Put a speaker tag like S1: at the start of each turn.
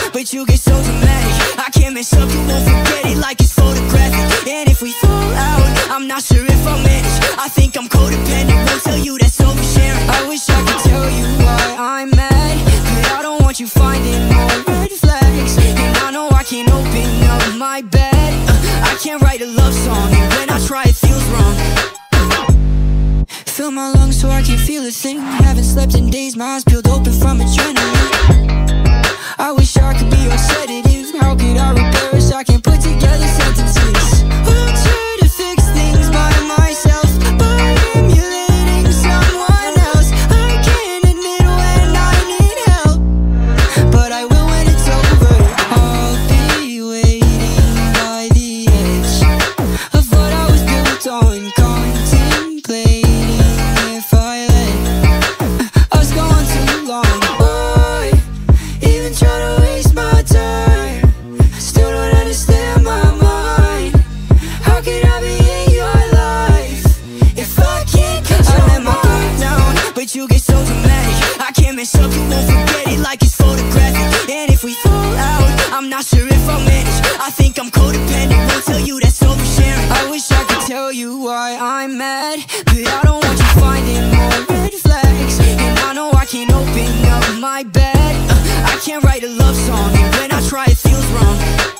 S1: but you get so dramatic. I can't mess up, you won't forget it like it's photographic. And if we fall out, I'm not sure if I'll manage. I think I'm codependent, won't tell you that's oversharing. I wish I could tell you why I'm mad, but I don't want you finding more red flags. And I know I can't open up my bed. I can't write a love song, and when I try it feels wrong. Fill my lungs so I can feel a thing. Haven't slept in days, my eyes peeled open from adrenaline. I wish I could be your sedative. How could I repair us? I can't put together sentences. I'll try to fix things by myself, by emulating someone else. I can't admit when I need help, but I will when it's over. I'll be waiting by the edge of what I was built on, contemplating if I let us go on too long. Why even try to waste my time? Still don't understand my mind. How could I be in your life if I can't control? I let my guard down, but you get so dramatic. I can't mess up, you won't forget it like it's photographic. And if we fall out, I'm not sure if I'll manage. I think I'm codependent, won't tell you that's oversharing. I wish I could tell you why I'm mad, but I don't want you finding more red flags. And I know I can't open up my bed. I can't write a love song, and when I try it feels wrong.